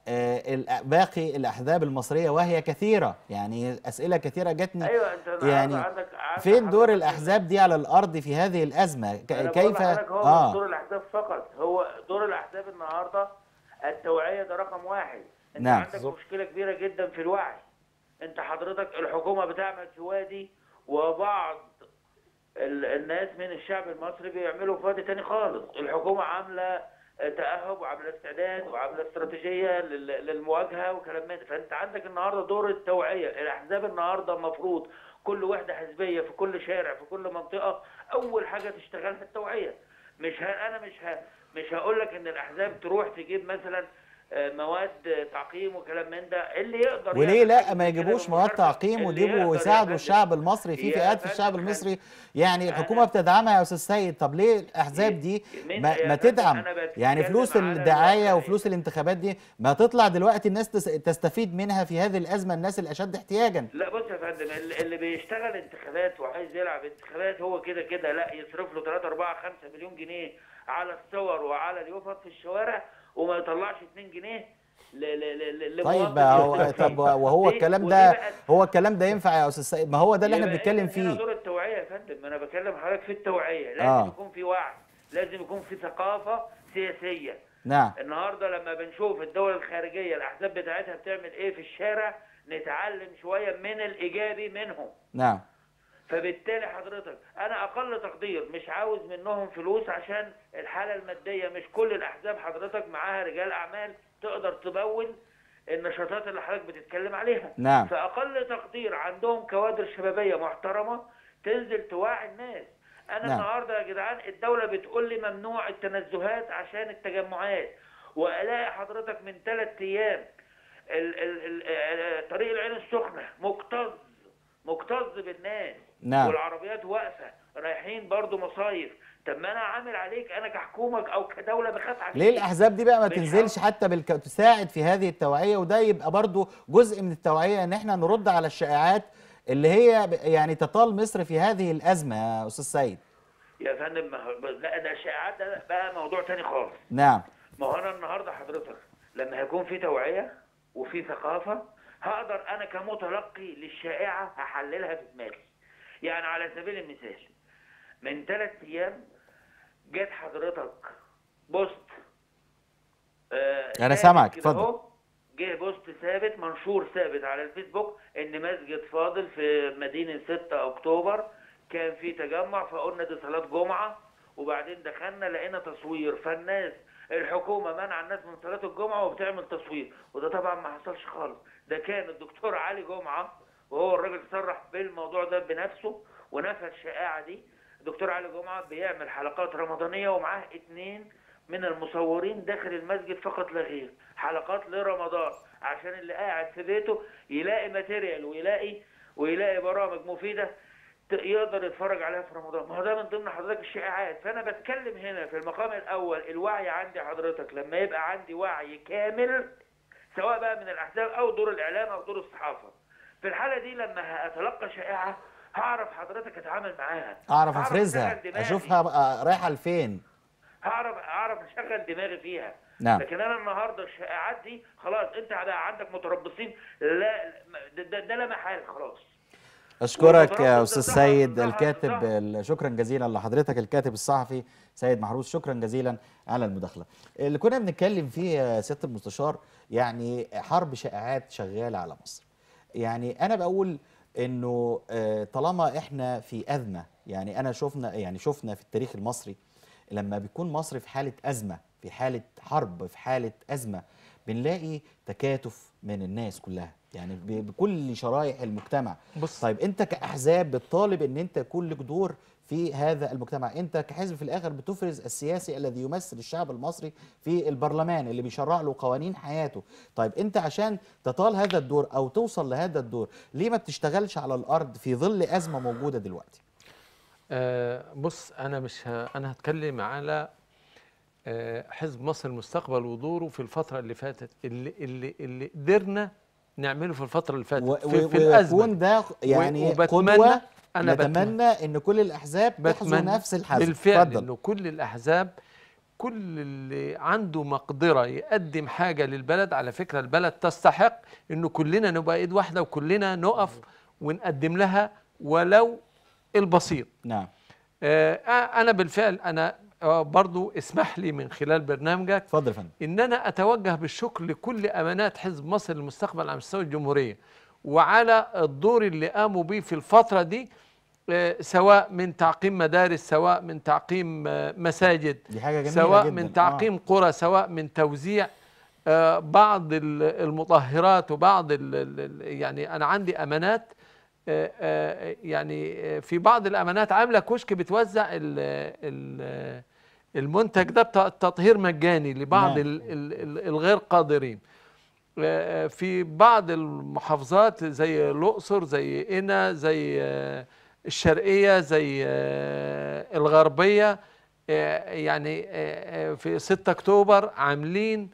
باقي الاحزاب المصريه وهي كثيره، يعني اسئله كثيره جاتني. أيوة أنت يعني فين دور الاحزاب دي على الارض في هذه الازمه؟ كيف هو دور الاحزاب فقط، هو دور الاحزاب النهارده التوعيه، ده رقم واحد. انت نعم. عندك مشكله كبيره جدا في الوعي. انت حضرتك الحكومه بتعمل في وادي، وبعض الناس من الشعب المصري بيعملوا في وادي تاني خالص. الحكومه عامله تأهب وعامله استعداد وعامله استراتيجيه للمواجهه وكلام من ده. فانت عندك النهارده دور التوعيه. الاحزاب النهارده المفروض كل وحده حزبيه في كل شارع في كل منطقه اول حاجه تشتغلها التوعيه. انا مش هقول لك ان الاحزاب تروح تجيب مثلا مواد تعقيم وكلام من ده. اللي يقدر وليه لا ما يجيبوش مواد تعقيم ويجيبوا ويساعدوا الشعب المصري في فئات في الشعب المصري؟ يعني الحكومه بتدعمها يا استاذ سيد، طب ليه الاحزاب دي ما تدعم؟ يعني فلوس الدعايه وفلوس الانتخابات دي ما تطلع دلوقتي الناس تستفيد منها في هذه الازمه، الناس الاشد احتياجا. لا بص يا فندم، اللي بيشتغل انتخابات وعايز يلعب انتخابات هو كده كده لا يصرف له 3 4 5 مليون جنيه على الصور وعلى اليوفط في الشوارع، وما يطلعش 2 جنيه طيب طب وهو الكلام ده الكلام ده ينفع يا استاذ سيد؟ ما هو ده اللي احنا بنتكلم فيه. دور التوعيه يا فندم، انا بكلم حضرتك في التوعيه. لازم يكون في وعي، لازم يكون في ثقافه سياسيه. نعم. النهارده لما بنشوف الدول الخارجيه الاحزاب بتاعتها بتعمل ايه في الشارع، نتعلم شويه من الايجابي منهم. نعم. فبالتالي حضرتك انا اقل تقدير مش عاوز منهم فلوس عشان الحاله الماديه. مش كل الاحزاب حضرتك معاها رجال اعمال تقدر تمول النشاطات اللي حضرتك بتتكلم عليها. نعم. فاقل تقدير عندهم كوادر شبابيه محترمه تنزل توعي الناس. انا نعم. النهارده يا جدعان الدوله بتقول لي ممنوع التنزهات عشان التجمعات، والاقي حضرتك من 3 ايام طريق العين السخنه مكتظ بالناس. نعم. والعربيات واقفه رايحين برضو مصايف. طب ما انا عامل عليك انا كحكومه او كدوله بخاف عليك. ليه الاحزاب دي بقى ما تنزلش حتى تساعد في هذه التوعيه؟ وده يبقى برضو جزء من التوعيه، ان احنا نرد على الشائعات اللي هي يعني تطال مصر في هذه الازمه يا استاذ سيد. يا فندم لا ده الشائعات ده بقى موضوع تاني خالص. نعم. ما هو انا النهارده حضرتك لما هيكون في توعيه وفي ثقافه هقدر انا كمتلقي للشائعه هحللها في دماغي. يعني على سبيل المثال من 3 ايام جت حضرتك بوست انا سامعك اتفضل. جه بوست ثابت منشور ثابت على الفيسبوك ان مسجد فاضل في مدينه 6 اكتوبر كان في تجمع، فقلنا دي صلاه جمعه، وبعدين دخلنا لقينا تصوير، فالناس الحكومه منع الناس من صلاه الجمعه وبتعمل تصوير، وده طبعا ما حصلش خالص. ده كان الدكتور علي جمعه وهو الراجل صرح بالموضوع ده بنفسه ونفى الشائعه دي. الدكتور علي جمعه بيعمل حلقات رمضانيه ومعاه 2 من المصورين داخل المسجد فقط لا غير، حلقات لرمضان عشان اللي قاعد في بيته يلاقي ماتيريال ويلاقي برامج مفيده يقدر يتفرج عليها في رمضان. ما هو ده من ضمن حضرتك الشائعات. فانا بتكلم هنا في المقام الاول الوعي عندي حضرتك. لما يبقى عندي وعي كامل سواء بقى من الاحزاب او دور الاعلام او دور الصحافه، في الحاله دي لما اتلقى شائعه هعرف حضرتك اتعامل معاها، اعرف افرزها، اشوفها رايحه لفين، هعرف اشغل دماغي فيها. نعم. لكن انا النهارده الشائعات دي خلاص انت بقى عندك متربصين، لا ده لا محال خلاص. اشكرك يا استاذ سيد الكاتب، شكرا جزيلا لحضرتك الكاتب الصحفي سيد محروس، شكرا جزيلا على المداخله. اللي كنا بنتكلم فيه يا سياده المستشار يعني حرب شائعات شغاله على مصر. يعني انا بقول انه طالما احنا في ازمه، يعني انا شفنا في التاريخ المصري لما بيكون مصر في حاله ازمه، في حاله حرب، في حاله ازمه، بنلاقي تكاتف من الناس كلها، يعني بكل شرائح المجتمع. بص. طيب انت كاحزاب بتطالب ان انت يكون لك دور في هذا المجتمع، انت كحزب في الاخر بتفرز السياسي الذي يمثل الشعب المصري في البرلمان اللي بيشرع له قوانين حياته. طيب انت عشان تطال هذا الدور او توصل لهذا الدور ليه ما بتشتغلش على الارض في ظل ازمه موجوده دلوقتي؟ بص، انا مش انا هتكلم على حزب مصر المستقبل ودوره في الفتره اللي فاتت، اللي قدرنا نعمله في الفتره اللي فاتت في الازمه. ويكون ده يعني وبتمنى، قدوه. انا نتمنى ان كل الاحزاب تحظو نفس الحزم. بالفعل اتفضل. انه كل الاحزاب، كل اللي عنده مقدره يقدم حاجه للبلد. على فكره البلد تستحق انه كلنا نبقى ايد واحده وكلنا نقف ونقدم لها ولو البسيط. نعم. انا بالفعل انا برضو اسمح لي من خلال برنامجك اتفضل يا فندم. ان انا اتوجه بالشكر لكل امانات حزب مصر للمستقبل على مستوى الجمهوريه، وعلى الدور اللي قاموا به في الفتره دي، سواء من تعقيم مدارس، سواء من تعقيم مساجد، دي حاجه جميله سواء جدا. من تعقيم قرى، سواء من توزيع بعض المطهرات وبعض يعني انا عندي امانات، يعني في بعض الامانات عامله كشك بتوزع المنتج ده تطهير مجاني لبعض الغير قادرين. في بعض المحافظات زي الاقصر، زي قنا، زي الشرقيه، زي الغربيه، يعني في 6 اكتوبر عاملين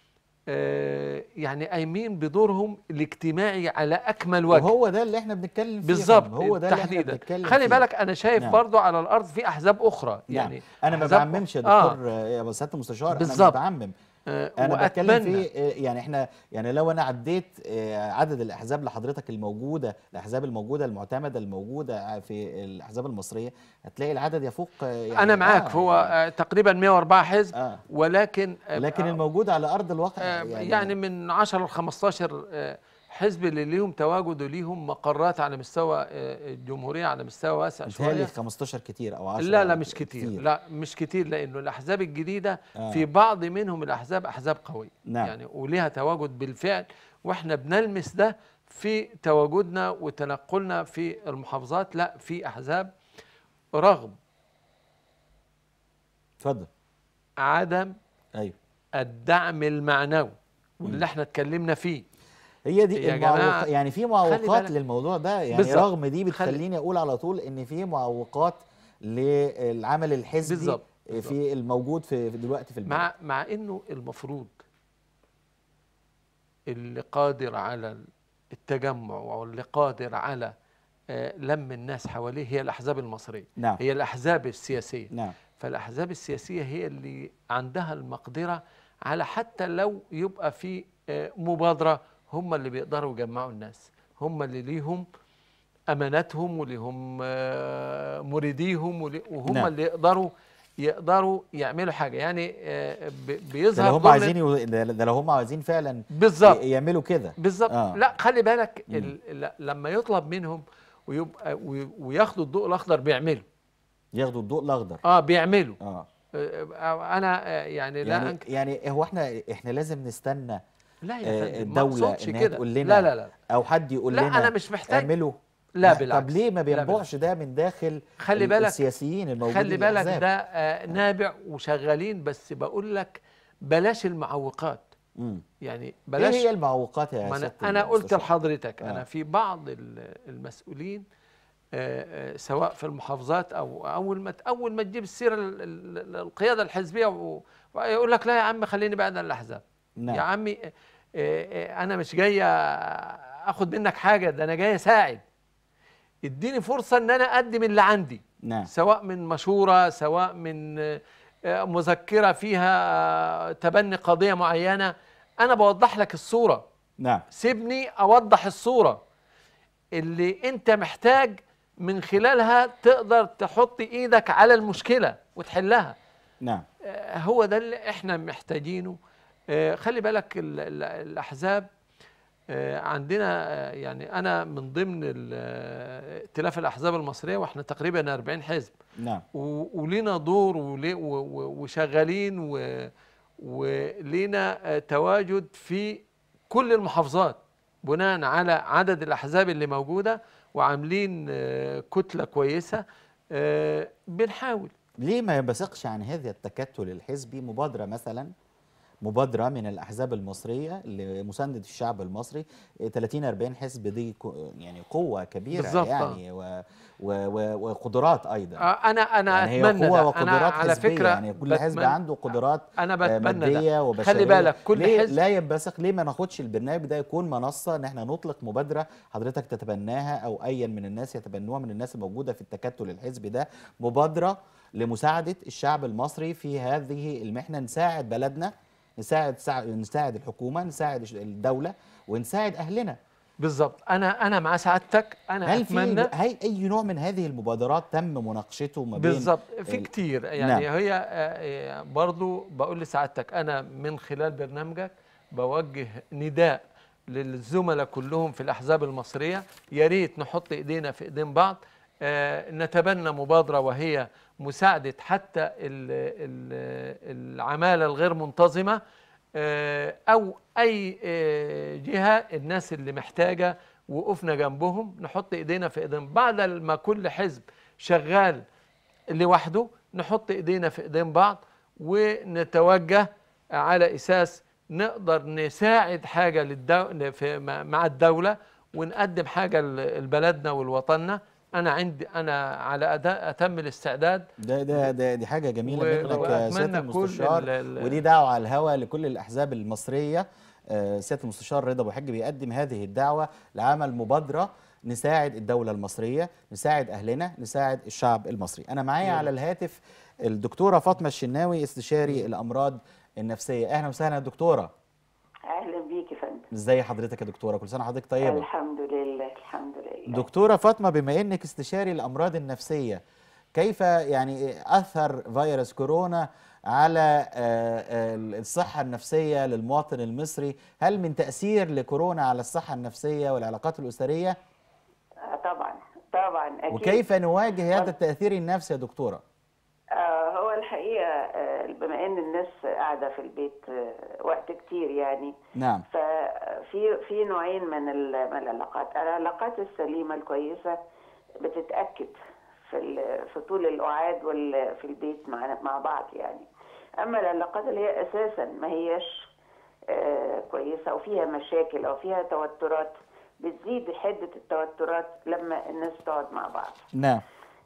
يعني قايمين بدورهم الاجتماعي على اكمل وجه. وهو ده اللي احنا بنتكلم فيه. بالظبط، هو ده اللي احنا تحديدا. بنتكلم خلي فيه. بالك انا شايف نعم. برضو على الارض في احزاب اخرى. نعم. يعني انا ما بعممش يا دكتور يا سياده المستشار. بالظبط. انا مش بعمم. انا بتكلم في يعني احنا يعني لو انا عديت عدد الاحزاب لحضرتك الموجوده، الاحزاب الموجوده المعتمده الموجوده في الاحزاب المصريه، هتلاقي العدد يفوق يعني انا معاك. هو تقريبا 104 حزب. ولكن الموجود على ارض الواقع يعني من 10 ل 15 حزب اللي ليهم تواجد وليهم مقرات على مستوى الجمهوريه على مستوى واسع شويه. 15 كتير او 10؟ لا مش كتير. لا مش كتير، لانه الاحزاب الجديده في بعض منهم الاحزاب احزاب قويه. نعم. يعني وليها تواجد بالفعل، واحنا بنلمس ده في تواجدنا وتنقلنا في المحافظات. لا، في احزاب رغم اتفضل عدم ايوه الدعم المعنوي واللي احنا اتكلمنا فيه. هي دي يعني في معوقات خلي للموضوع ده يعني بالزبط. رغم دي بتخليني اقول على طول ان في معوقات للعمل الحزبي بالزبط. في الموجود في دلوقتي في البلد. مع انه المفروض اللي قادر على التجمع واللي قادر على لم الناس حواليه هي الاحزاب المصريه. نعم. هي الاحزاب السياسيه. نعم. فالاحزاب السياسيه هي اللي عندها المقدره على حتى لو يبقى في مبادره، هم اللي بيقدروا يجمعوا الناس، هم اللي ليهم اماناتهم وليهم مريديهم وهم نعم. اللي يقدروا يعملوا حاجه. يعني بيظهر ده لو هم عايزين ده لو هم عايزين فعلا بالظبط يعملوا كده بالظبط. لا خلي بالك لما يطلب منهم ويبقى وياخدوا الضوء الاخضر بيعملوا. ياخدوا الضوء الاخضر بيعملوا. انا يعني هو احنا لازم نستنى لا يا فندم، الدولة انها تقول لنا لا او حد يقول لنا لا انا مش محتاج اعملوا؟ لا بالعكس. طب ليه ما بينبعش ده من داخل خلي بالك السياسيين الموجودين؟ خلي بالك ده نابع وشغالين، بس بقول لك بلاش المعوقات. يعني بلاش. ايه هي المعوقات يا سيادة انا قلت لحضرتك انا في بعض المسؤولين سواء في المحافظات او اول ما تجيب السيره القياده الحزبيه ويقول لك لا يا عم خليني بعد عن الاحزاب. نعم. يا عمي انا مش جاي اخد منك حاجه، ده انا جاي اساعد. اديني فرصه ان انا اقدم اللي عندي. نعم. سواء من مشوره، سواء من مذكره فيها تبني قضيه معينه، انا بوضح لك الصوره. نعم. سيبني اوضح الصوره اللي انت محتاج من خلالها تقدر تحط ايدك على المشكله وتحلها. نعم. هو ده اللي احنا محتاجينه. خلي بالك الاحزاب عندنا، يعني انا من ضمن ائتلاف الاحزاب المصريه واحنا تقريبا 40 حزب. نعم. ولينا دور وشغالين ولينا تواجد في كل المحافظات بناء على عدد الاحزاب اللي موجوده، وعاملين كتله كويسه. بنحاول. ليه ما ينبثقش عن هذا التكتل الحزبي مبادره مثلا مبادرة من الأحزاب المصرية لمساندة الشعب المصري. 30-40 حزب دي يعني قوة كبيرة بالظبط. يعني وقدرات أيضا. انا يعني هي اتمنى قوة ده. انا وقدرات على حزبية، فكره يعني كل حزب عنده قدرات انا بتمنى مادية ده. وبشرية. خلي بالك كل ليه حزب لا ينبثق، ليه ما ناخدش البرنامج ده يكون منصة ان احنا نطلق مبادرة حضرتك تتبناها او اي من الناس يتبنوها من الناس الموجودة في التكتل الحزبي ده، مبادرة لمساعدة الشعب المصري في هذه المحنة، نساعد بلدنا، نساعد الحكومة، نساعد الدولة، ونساعد أهلنا. بالظبط. انا مع سعادتك. انا هل اتمنى هل أي نوع من هذه المبادرات تم مناقشته ما بين بالظبط في كتير يعني. نعم. هي برضو بقول لسعادتك انا من خلال برنامجك بوجه نداء للزملاء كلهم في الاحزاب المصريه، يا ريت نحط ايدينا في ايدين بعض، نتبنى مبادره وهي مساعده حتى العماله الغير منتظمه، او اي جهه، الناس اللي محتاجه وقفنا جنبهم، نحط ايدينا في ايدين بعض. ما كل حزب شغال لوحده نحط ايدينا في ايدين بعض ونتوجه على اساس نقدر نساعد حاجه مع الدوله، ونقدم حاجه لبلدنا ولوطننا. انا على اتم الاستعداد. دي حاجة جميلة منك يا سيادة المستشار، ودي دعوة على الهواء لكل الأحزاب المصرية. سيادة المستشار رضا أبو حج بيقدم هذه الدعوة لعمل مبادرة نساعد الدولة المصرية، نساعد أهلنا، نساعد الشعب المصري. أنا معايا على الهاتف الدكتورة فاطمة الشناوي، استشاري الأمراض النفسية. أهلا وسهلا يا دكتورة. اهلا بيك يا فندم. ازي حضرتك يا دكتورة؟ كل سنة وحضرتك طيبة. الحمد لله الحمد لله. دكتورة فاطمة، بما انك استشاري الامراض النفسية، كيف يعني اثر فيروس كورونا على الصحة النفسية للمواطن المصري؟ هل من تأثير لكورونا على الصحة النفسية والعلاقات الأسرية؟ طبعا اكيد. وكيف نواجه هذا التأثير النفسي يا دكتورة؟ هو الحقيقة بما ان الناس قاعدة في البيت وقت كتير يعني. نعم. ففي نوعين من العلاقات السليمة الكويسة بتتأكد في طول القعاد في البيت مع بعض يعني. اما العلاقات اللي هي اساسا ما هياش كويسة او فيها مشاكل او فيها توترات، بتزيد حدة التوترات لما الناس تقعد مع بعض. نعم.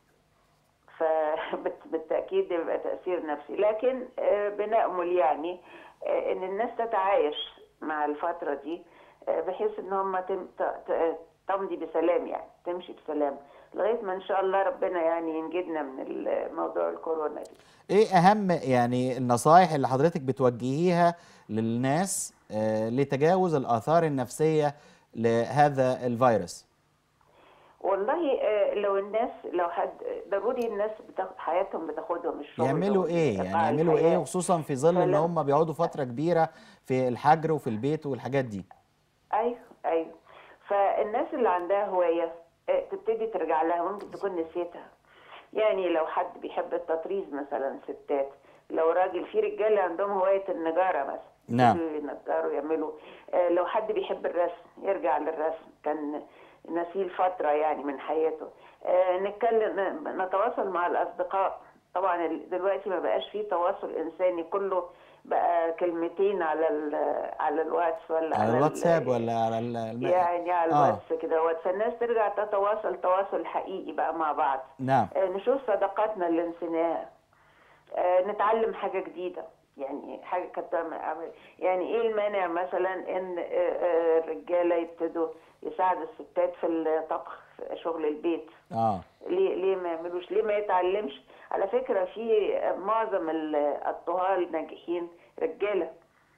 فبالتأكيد بيبقى تأثير نفسي، لكن بنأمل يعني ان الناس تتعايش مع الفترة دي بحيث ان هم تمضي بسلام، يعني تمشي بسلام لغاية ما ان شاء الله ربنا يعني ينجدنا من موضوع الكورونا دي. ايه اهم يعني النصائح اللي حضرتك بتوجهيها للناس لتجاوز الآثار النفسية لهذا الفيروس؟ والله لو حد ضروري الناس حياتهم بتاخدهم الشغل. يعملوا ايه يعني؟ يعملوا ايه خصوصا في ظل ان هم بيقعدوا فترة كبيرة في الحجر وفي البيت والحاجات دي؟ ايوه. فالناس اللي عندها هواية تبتدي ترجع لها، ممكن تكون نسيتها. يعني لو حد بيحب التطريز مثلا ستات، لو راجل، في رجاله عندهم هواية النجارة مثلا. نعم. ينجروا يعملوا. لو حد بيحب الرسم يرجع للرسم، كان نسيل فترة يعني من حياته. نتكلم، نتواصل مع الأصدقاء. طبعا دلوقتي ما بقاش فيه تواصل إنساني، كله بقى كلمتين على الواتس ولا على الواتساب ولا على يعني على الواتس كده. فالناس ترجع تتواصل تواصل حقيقي بقى مع بعض. نعم. نشوف صداقاتنا اللي نسيناها. نتعلم حاجة جديدة، يعني حاجة كانت يعني ايه المانع مثلا ان الرجالة يبتدوا يساعدوا الستات في الطبخ، في شغل البيت. ليه ما يعملوش؟ ليه ما يتعلمش؟ على فكرة في معظم الطهال الناجحين رجالة،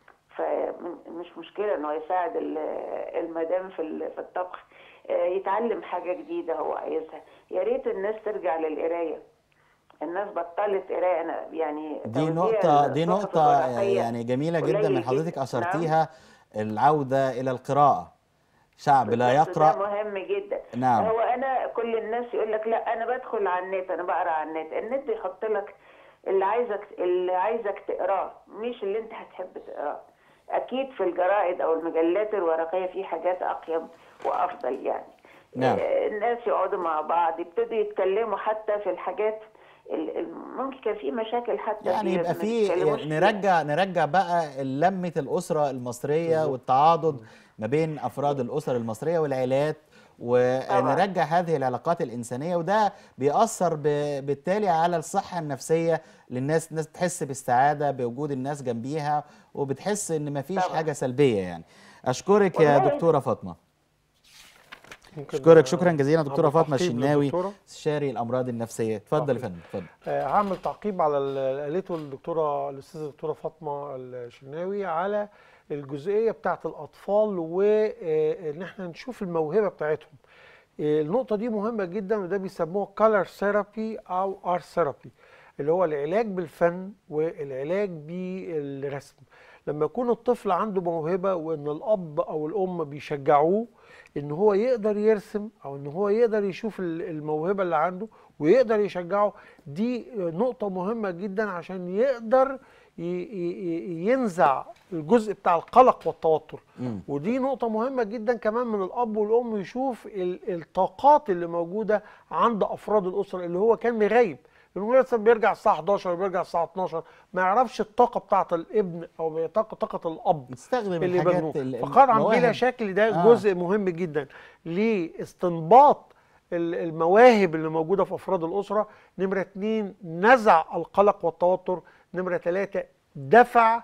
فمش مشكلة انه يساعد المدام في الطبخ، يتعلم حاجة جديدة هو عايزها. يا ريت الناس ترجع للقراية. الناس بطلت قراءة. أنا يعني دي نقطة يعني جميلة جدا من حضرتك أشرتيها. نعم. العودة إلى القراءة. شعب لا يقرأ ده مهم جدا. نعم. هو أنا كل الناس يقول لك لا أنا بدخل على النت، أنا بقرأ على النت. النت بيحط لك اللي عايزك تقراه، مش اللي أنت هتحب تقراه. أكيد في الجرائد أو المجلات الورقية في حاجات أقيم وأفضل يعني. نعم. الناس يقعدوا مع بعض، يبتدوا يتكلموا حتى في الحاجات ممكن كان في مشاكل حتى يعني يبقى ما في بيتكلموش فيها. نرجع بقى لمة الأسرة المصرية والتعاضد ما بين أفراد الأسر المصرية والعائلات، طبعا ونرجع هذه العلاقات الإنسانية، وده بيأثر بالتالي على الصحة النفسية للناس. الناس بتحس بالسعادة بوجود الناس جنبيها، وبتحس إن مفيش طبعا. حاجة سلبية يعني. أشكرك يا والله دكتورة فاطمة. ممكن أشكرك شكرا جزيلا دكتورة أعمل فاطمة تعقيب الشناوي، للدكتورة؟ استشاري الأمراض النفسية. اتفضل يا تعقيب. فندم، اتفضل. هعمل تعقيب على اللي قالته الاستاذه الدكتوره فاطمه الشناوي على الجزئيه بتاعه الاطفال، وان احنا نشوف الموهبه بتاعتهم. النقطه دي مهمه جدا، وده بيسموه كولر ثيرابي او ارت ثيرابي، اللي هو العلاج بالفن والعلاج بالرسم. لما يكون الطفل عنده موهبه وان الاب او الام بيشجعوه ان هو يقدر يرسم او ان هو يقدر يشوف الموهبه اللي عنده ويقدر يشجعه، دي نقطه مهمه جدا عشان يقدر ينزع الجزء بتاع القلق والتوتر. ودي نقطه مهمه جدا كمان من الاب والام، يشوف الطاقات اللي موجوده عند افراد الاسره اللي هو كان مغيب. مثلا بيرجع الساعه 11 وبيرجع الساعه 12، ما يعرفش الطاقه بتاعه الابن او طاقه الاب بتستخدم اللي الحاجات بجنوه. فقطعا بلا شك ده جزء مهم جدا لاستنباط المواهب اللي موجوده في افراد الاسره. نمره 2 نزع القلق والتوتر. نمره 3 دفع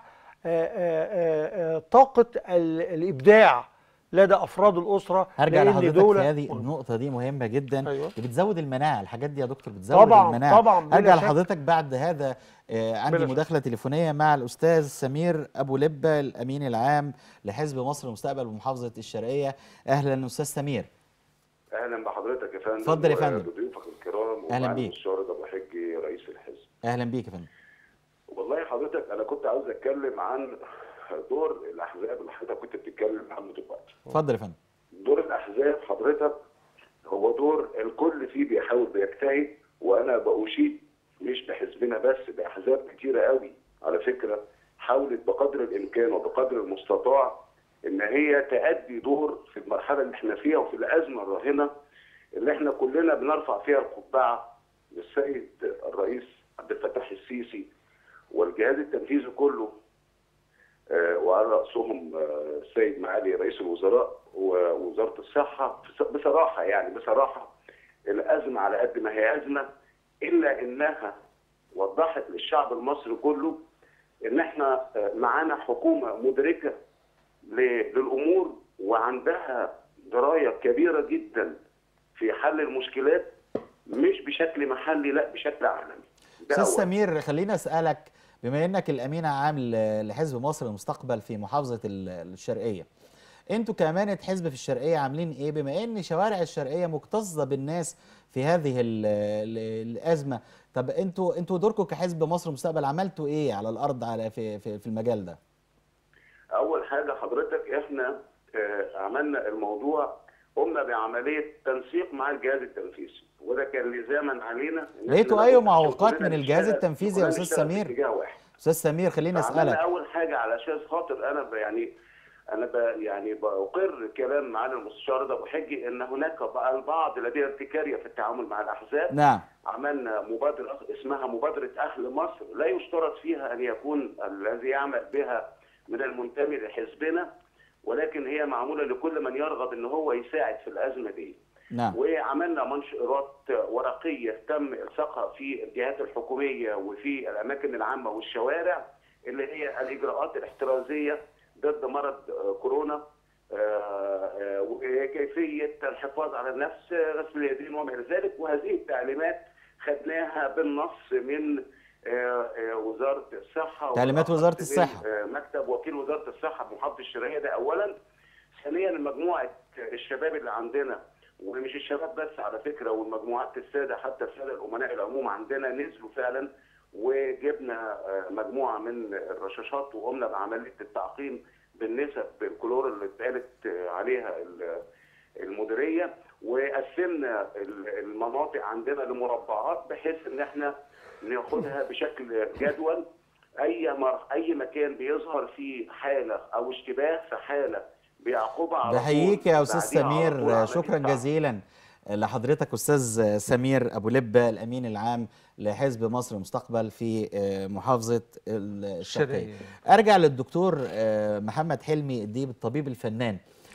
طاقه الابداع لدى افراد الاسره. هرجع لحضرتك في هذه النقطه دي مهمه جدا. أيوة. بتزود المناعه الحاجات دي يا دكتور، بتزود طبعا المناعه. طبعا هرجع لحضرتك بعد هذا. عندي مداخله تليفونيه مع الاستاذ سمير ابو لبه، الامين العام لحزب مصر المستقبل بمحافظه الشرقيه. اهلا استاذ سمير. اهلا بحضرتك يا فندم. اتفضل يا فندم. وضيوفك الكرام. اهلا بيك. المستشار ابو حجي رئيس الحزب. اهلا بيك يا فندم. والله حضرتك انا كنت عاوز اتكلم عن دور الاحزاب اللي حضرتك كنت بتتكلم عنه دلوقتي. اتفضل يا فندم. دور الاحزاب حضرتك هو دور الكل فيه بيحاول بيجتهد، وانا بأشيد مش بحزبنا بس، باحزاب كتيره قوي على فكره حاولت بقدر الامكان وبقدر المستطاع ان هي تأدي دور في المرحله اللي احنا فيها وفي الازمه الراهنه اللي احنا كلنا بنرفع فيها القبعه للسيد الرئيس عبد الفتاح السيسي والجهاز التنفيذي كله، وعلى رأسهم السيد معالي رئيس الوزراء ووزارة الصحة. بصراحة الأزمة على قد ما هي أزمة إلا إنها وضحت للشعب المصري كله إن إحنا معانا حكومة مدركة للأمور وعندها دراية كبيرة جدا في حل المشكلات، مش بشكل محلي لا بشكل عالمي. أستاذ سمير، خليني أسألك، بما انك الامين عام لحزب مصر المستقبل في محافظه الشرقيه، انتوا كامانه حزب في الشرقيه عاملين ايه بما ان شوارع الشرقيه مكتظه بالناس في هذه الازمه؟ طب انتوا دوركم كحزب مصر المستقبل عملتوا ايه على الارض في المجال ده؟ اول حاجه حضرتك احنا عملنا الموضوع، قمنا بعمليه تنسيق مع الجهاز التنفيذي، وده كان لزاما علينا. لقيتوا اي معوقات من الجهاز التنفيذي يا استاذ سمير؟ استاذ سمير خليني اسالك. اول حاجه علشان خاطر انا بقر كلام معالي المستشار ابو حجي ان هناك البعض لديه ارتكاريه في التعامل مع الاحزاب. نعم. عملنا مبادره اسمها مبادره اهل مصر، لا يشترط فيها ان يكون الذي يعمل بها من المنتمي لحزبنا، ولكن هي معموله لكل من يرغب ان هو يساعد في الازمه دي. نعم. وعملنا منشورات ورقيه تم الصاقها في الجهات الحكوميه وفي الاماكن العامه والشوارع، اللي هي الاجراءات الاحترازيه ضد مرض كورونا، وكيفيه الحفاظ على النفس، غسل اليدين وما الى ذلك. وهذه التعليمات خدناها بالنص من وزاره الصحه، تعليمات وزاره الصحه، مكتب وكيل وزاره الصحه بمحافظه الشرقيه. ده اولا. ثانيا مجموعه الشباب اللي عندنا، ومش الشباب بس على فكره، والمجموعات الساده حتى الساده الامناء العموم عندنا نزلوا فعلا، وجبنا مجموعه من الرشاشات وقمنا بعمليه التعقيم بالنسب الكلور اللي اتقالت عليها المديريه، وقسمنا المناطق عندنا لمربعات بحيث ان احنا ناخدها بشكل جدول. اي مكان بيظهر فيه حاله او اشتباه في حاله بعقوبه على بحييك يا استاذ سمير، شكرا جزيلا. لحضرتك أستاذ سمير أبو لبة الأمين العام لحزب مصر المستقبل في محافظة الشرقية. أرجع للدكتور محمد حلمي الديب الطبيب الفنان.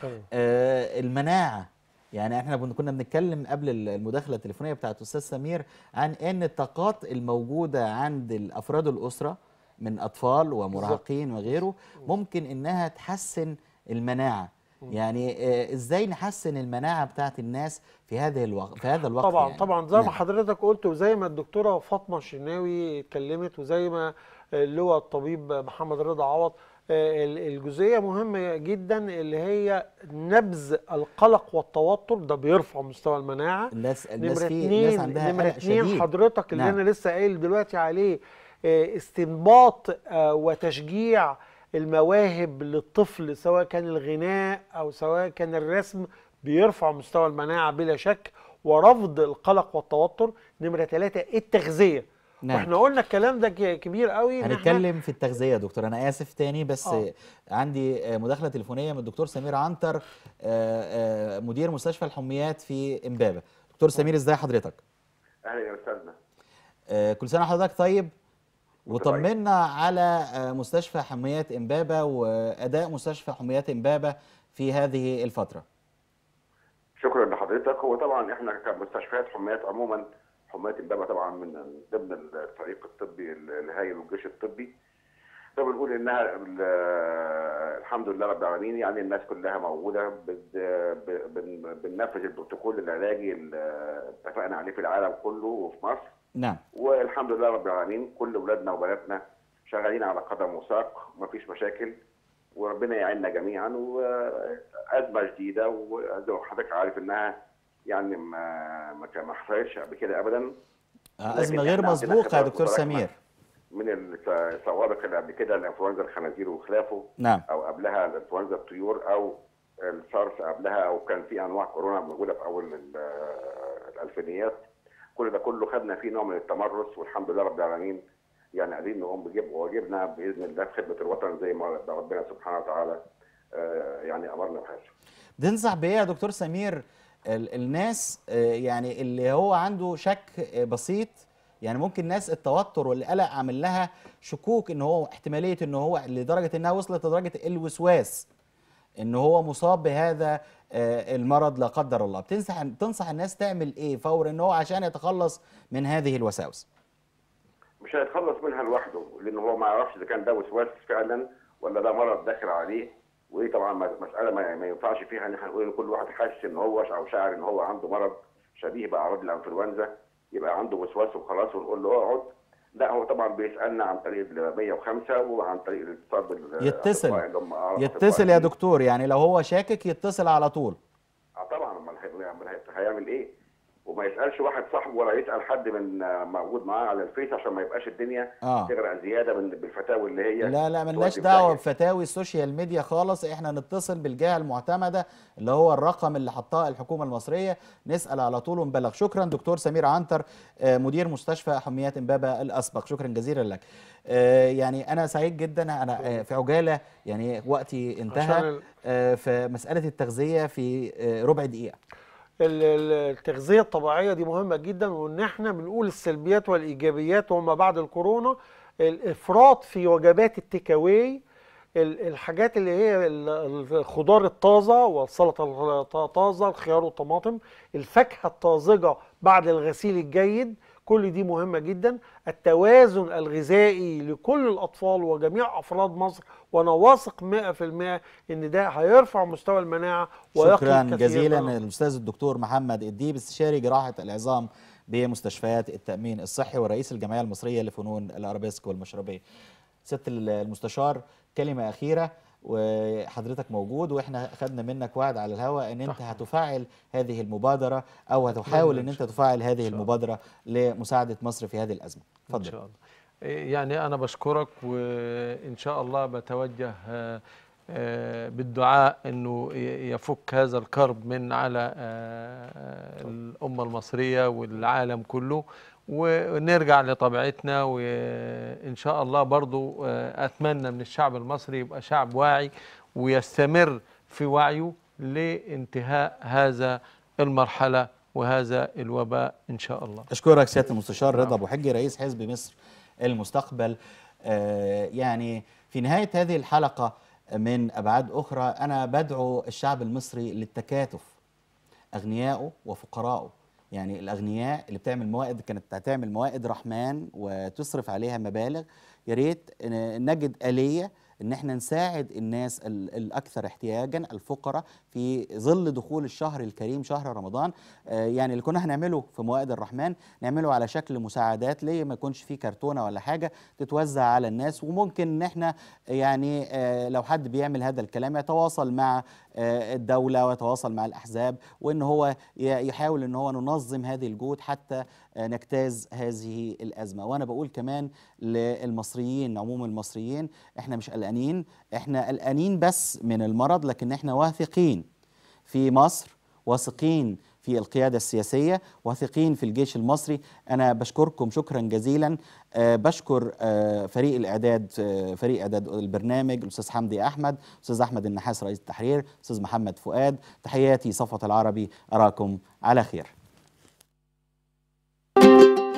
المناعة، يعني احنا كنا بنتكلم قبل المداخلة التليفونية بتاعت أستاذ سمير عن أن الطاقات الموجودة عند أفراد الأسرة من أطفال ومراهقين وغيره ممكن إنها تحسن المناعة. يعني ازاي نحسن المناعه بتاعت الناس في هذا الوقت طبعا يعني. طبعا زي ما حضرتك قلت، وزي ما الدكتوره فاطمه الشناوي اتكلمت، وزي ما اللواء الطبيب محمد رضا عوض، الجزئيه مهمه جدا اللي هي نبذ القلق والتوتر، ده بيرفع مستوى المناعه. الناس عندها قلق شديد. حضرتك اللي انا لسه قايل دلوقتي عليه، استنباط وتشجيع المواهب للطفل، سواء كان الغناء أو سواء كان الرسم، بيرفع مستوى المناعة بلا شك، ورفض القلق والتوتر. نمرة 3 التغذية. واحنا قلنا الكلام ده كبير قوي. هنتكلم في التغذية يا دكتور، أنا آسف تاني بس عندي مداخلة تليفونية من الدكتور سمير عنتر مدير مستشفى الحميات في إمبابة. دكتور سمير ازاي حضرتك؟ أهلا يا أستاذنا. كل سنة حضرتك طيب، وطمنا على مستشفى حميات إمبابة وأداء مستشفى حميات إمبابة في هذه الفترة. شكرا لحضرتك. هو طبعا احنا كمستشفيات حميات عموما، حميات إمبابة طبعا من ضمن الفريق الطبي الهائل والجيش الطبي، فبنقول انها الحمد لله رب العالمين، يعني الناس كلها موجوده، بننفذ البروتوكول العلاجي اللي اتفقنا عليه في العالم كله وفي مصر. نعم. والحمد لله رب العالمين كل اولادنا وبناتنا شغالين على قدم وساق، مفيش مشاكل، وربنا يعيننا جميعا. وازمه جديده، وزي ما حضرتك عارف انها يعني ما حصلتش قبل كده ابدا. ازمه غير مسبوقه يا دكتور سمير. من السوابق اللي قبل كده الانفلونزا الخنازير وخلافه. نعم. او قبلها الانفلونزا الطيور، او السارس قبلها، او كان في انواع كورونا موجوده في اول الالفينيات. كل ده كله خدنا فيه نوع من التمرس، والحمد لله رب العالمين يعني قادرين نقوم بواجبنا باذن الله في خدمه الوطن زي ما ربنا سبحانه وتعالى يعني امرنا بهذا. بننصح بايه يا دكتور سمير الناس يعني اللي هو عنده شك بسيط؟ يعني ممكن ناس التوتر والقلق عامل لها شكوك ان هو احتماليه ان هو لدرجه انها وصلت لدرجه الوسواس ان هو مصاب بهذا المرض لا قدر الله. تنصح الناس تعمل ايه فور ان هو عشان يتخلص من هذه الوساوس؟ مش هيتخلص منها لوحده، لان هو ما يعرفش اذا كان ده وسواس فعلا ولا ده مرض داخل عليه. ودي طبعا مساله ما ينفعش فيها ان احنا نقول ان كل واحد حاسس ان هو او شاعر ان هو عنده مرض شبيه باعراض الانفلونزا يبقى عنده وسواس وخلاص ونقول له اقعد. لا، هو طبعا بيسالنا عن طريق ال 105 وعن طريق الاتصال يتصل يا دكتور، يعني لو هو شاكك يتصل على طول. طبعا هيعمل ايه؟ وما يسالش واحد صاحبه ولا يسال حد من موجود معاه على الفيس عشان ما يبقاش الدنيا تغرق زياده بالفتاوي اللي هي لا ملناش دعوه بفتاوي السوشيال ميديا خالص. احنا نتصل بالجهه المعتمده اللي هو الرقم اللي حطاه الحكومه المصريه، نسال على طول ونبلغ. شكرا دكتور سمير عنتر مدير مستشفى حميات إمبابة الاسبق، شكرا جزيلا لك. يعني انا سعيد جدا، انا في عجاله يعني وقتي انتهى في مساله التغذيه في ربع دقيقه. التغذية الطبيعية دي مهمة جدا، وان احنا بنقول السلبيات والايجابيات وما بعد الكورونا. الافراط في وجبات التيكاواي، الحاجات اللي هي الخضار الطازة والسلطة الطازة، الخيار والطماطم، الفاكهة الطازجة بعد الغسيل الجيد، كل دي مهمة جدا. التوازن الغذائي لكل الأطفال وجميع أفراد مصر، وأنا واثق 100% إن ده هيرفع مستوى المناعة ويقي كثير. شكرا جزيلا الأستاذ الدكتور محمد الديب، استشاري جراحة العظام بمستشفيات التأمين الصحي ورئيس الجمعية المصرية لفنون الأرابيسك والمشربية. سيادة المستشار، كلمة أخيرة وحضرتك موجود، واحنا خدنا منك وعد على الهواء ان انت هتفعل هذه المبادرة او هتحاول ان انت تفعل هذه المبادرة لمساعدة مصر في هذه الأزمة. اتفضل. ان شاء الله. يعني انا بشكرك، وان شاء الله بتوجه بالدعاء انه يفك هذا الكرب من على الأمة المصرية والعالم كله، ونرجع لطبيعتنا. وإن شاء الله برضو أتمنى من الشعب المصري يبقى شعب واعي ويستمر في وعيه لانتهاء هذا المرحلة وهذا الوباء إن شاء الله. أشكرك سيادة المستشار رضا أبو حجي رئيس حزب مصر المستقبل. يعني في نهاية هذه الحلقة من أبعاد أخرى أنا بدعو الشعب المصري للتكاتف، أغنياءه وفقراءه. يعني الأغنياء اللي بتعمل موائد كانت هتعمل موائد رحمن وتصرف عليها مبالغ، يا ريت نجد آلية ان احنا نساعد الناس الاكثر احتياجا الفقراء في ظل دخول الشهر الكريم شهر رمضان. يعني اللي كنا هنعمله في موائد الرحمن نعمله على شكل مساعدات، ليه ما يكونش فيه كرتونه ولا حاجه تتوزع على الناس. وممكن ان احنا يعني لو حد بيعمل هذا الكلام يتواصل مع الدوله ويتواصل مع الاحزاب، وان هو يحاول ان هو ننظم هذه الجهود حتى نجتاز هذه الازمه. وانا بقول كمان للمصريين، عموم المصريين، احنا مش قلقانين، احنا قلقانين بس من المرض، لكن احنا واثقين في مصر، واثقين في القيادة السياسية، واثقين في الجيش المصري. أنا بشكركم شكرا جزيلا. بشكر فريق الإعداد، فريق إعداد البرنامج، الأستاذ حمدي أحمد، الأستاذ أحمد النحاس رئيس التحرير، الأستاذ محمد فؤاد. تحياتي صفوة العربي، أراكم على خير.